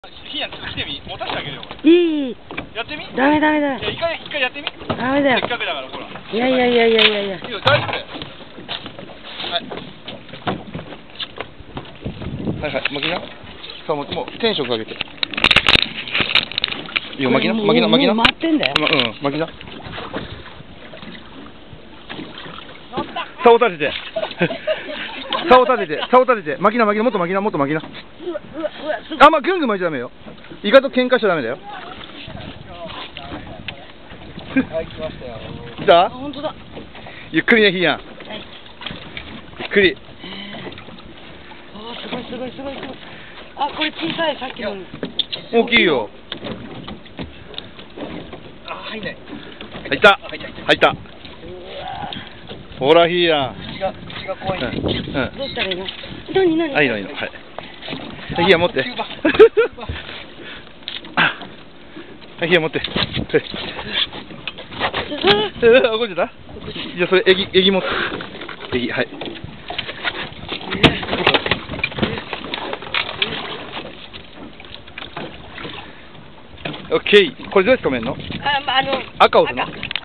ひやん、ちょっと来てみ、持たせてあげるよ。 いい。 やってみ。 ダメダメダメ。 いや、一回やってみ。 ダメだよ。 せっかくだから、ほら。 いやいやいやいやいやいや。 いいよ、大丈夫だよ。はいはい、巻きな。さあ、もうテンションかけて。いいよ、巻きな、巻きな、巻きな。 もう回ってんだよ。 うん、巻きな。竿立てて。竿立てて、竿立てて、巻きな、巻きな、もっと巻きな、もっと巻きな。あ、まあ、ぐんぐん巻いちゃダメよ。意外と喧嘩しちゃダメだよ。 はい、来ましたよ。 来た？ 本当だ。 ゆっくりね、ひーやん。ゆっくり。 あ、すごいすごいすごいすごい。あ、これ小さい、さっきの。 大きいよ。 あ、入んない。 入った。入った。ほら、ひーやん。 口が怖い。どうしたらいいの？何？ はい、いいの、いいの。はい。ひーやん持って。はい、ひーやん持って。怒っちゃった？じゃあそれ、エギ持って。エギ、はい。オッケー。これどうやって止めんの？赤を押すの？